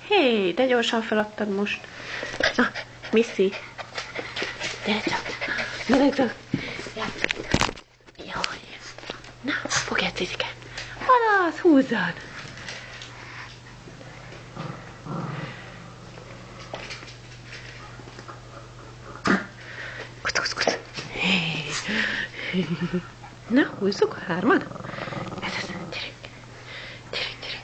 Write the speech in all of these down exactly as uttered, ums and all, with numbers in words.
Hé, de gyorsan feladtad most. Na, Missy. Gyere csak. Gyere csak. Jaj. Na, fogjad, Zizike. Halasz, húzzad. Kuc, kuc, kuc. Na, húzzuk a hárman. Ez az, gyerünk. Gyerünk, gyerünk.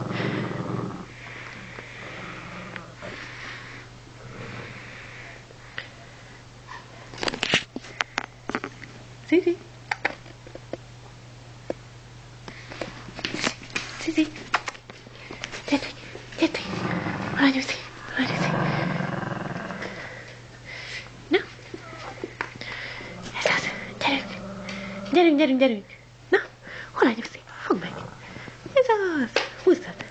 Zizi. Zizi. Gyertek, gyertek. Hol a nyúzi? Hol a nyúzi? Na. Ez az. Gyerünk. Gyerünk, gyerünk, gyerünk. Na, hol a nyúzi? Fogd meg. Ez az. Húzzad.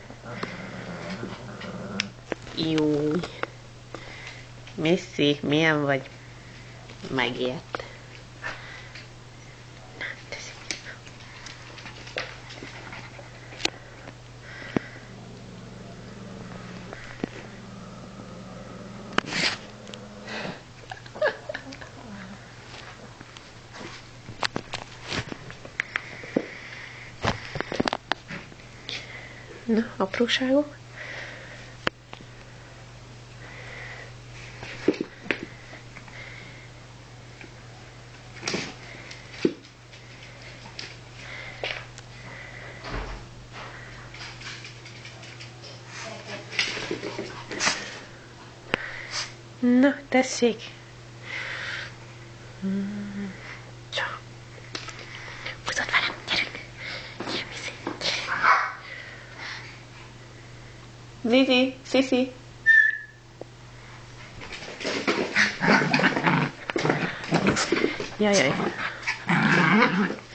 Jó. Missy, milyen vagy? Megért. Na, teszi. Na, apróságok. Na, tessék. Mm. Csak. Húzod velem, gyerünk. Gyerünk, Missy. Zizi, Sisi. Jajjaj.